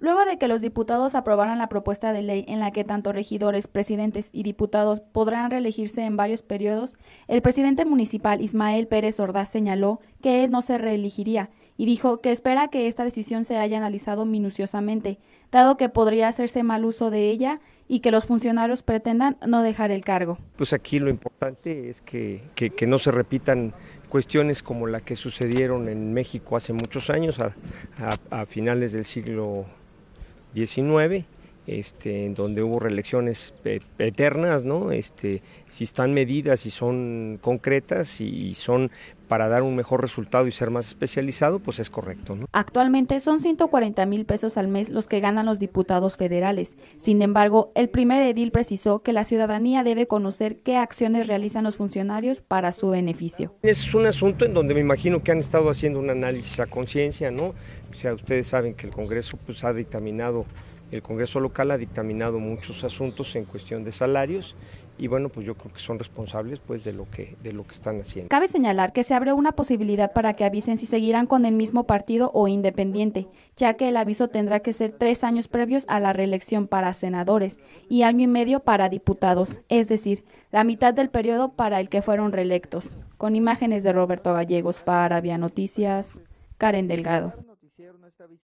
Luego de que los diputados aprobaran la propuesta de ley en la que tanto regidores, presidentes y diputados podrán reelegirse en varios periodos, el presidente municipal Ismael Pérez Ordaz señaló que él no se reelegiría y dijo que espera que esta decisión se haya analizado minuciosamente, dado que podría hacerse mal uso de ella y que los funcionarios pretendan no dejar el cargo. Pues aquí lo importante es que no se repitan cuestiones como la que sucedieron en México hace muchos años, a finales del siglo XIX, en donde hubo reelecciones eternas, ¿no? Si están medidas y son concretas y son para dar un mejor resultado y ser más especializado, pues es correcto, ¿no? Actualmente son 140,000 pesos al mes los que ganan los diputados federales. Sin embargo, el primer edil precisó que la ciudadanía debe conocer qué acciones realizan los funcionarios para su beneficio. Es un asunto en donde me imagino que han estado haciendo un análisis a conciencia, ¿no? O sea, ustedes saben que el Congreso pues ha dictaminado, el Congreso local ha dictaminado muchos asuntos en cuestión de salarios y bueno, pues yo creo que son responsables pues de lo que están haciendo. Cabe señalar que se abre una posibilidad para que avisen si seguirán con el mismo partido o independiente, ya que el aviso tendrá que ser 3 años previos a la reelección para senadores y año y medio para diputados, es decir, la mitad del periodo para el que fueron reelectos. Con imágenes de Roberto Gallegos para Vía Noticias, Karen Delgado.